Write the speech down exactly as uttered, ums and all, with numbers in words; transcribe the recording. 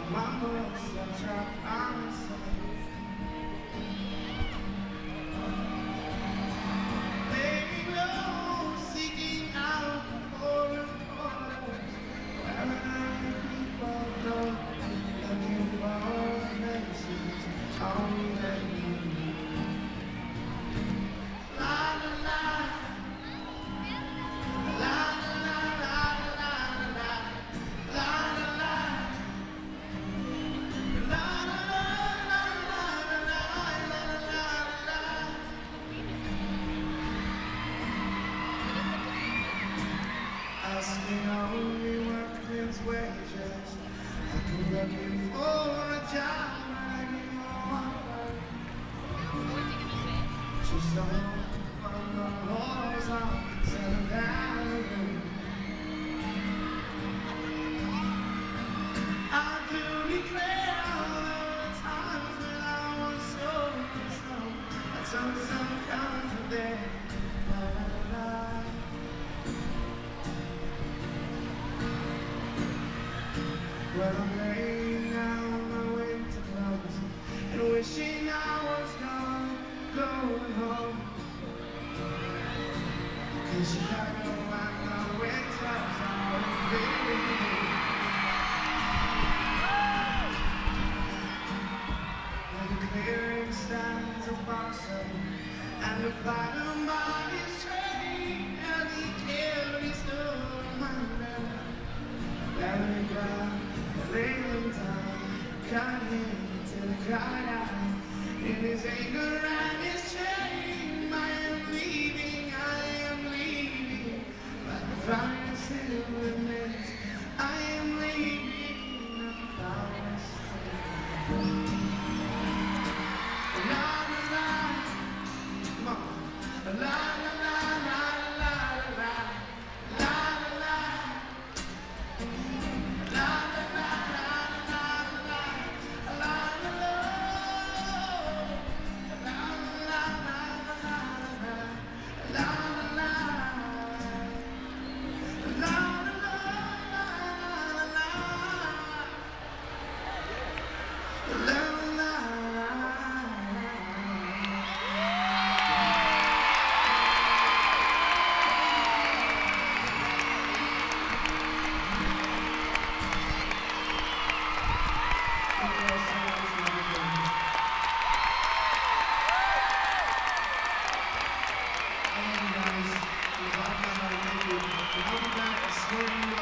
My books are trapped outside. Laying low, seeking out foreign corners, where many people go, looking for places only you. La la la, la la la la la la, la la la. Asking only workman's wages. I've been looking for a job, begging for work. Just don't from the halls of Seventh Avenue. I do declare all the times when I was so slow. I took some confidence. La, la, la. Well, I'm laying down my winter clothes and wishing I was gone, going home. 'Cause Chicago and the winters are invading. And the clearing stands a boxer and the bottom of his train, and he carries no reminder. Laying down, laying down, cut him till he cried out in his anger and his shame. I am leaving, I am leaving, but the fire still remains. I am leaving, the fire still remains. La la la, come on, la la la la la la la la la. I'll be back.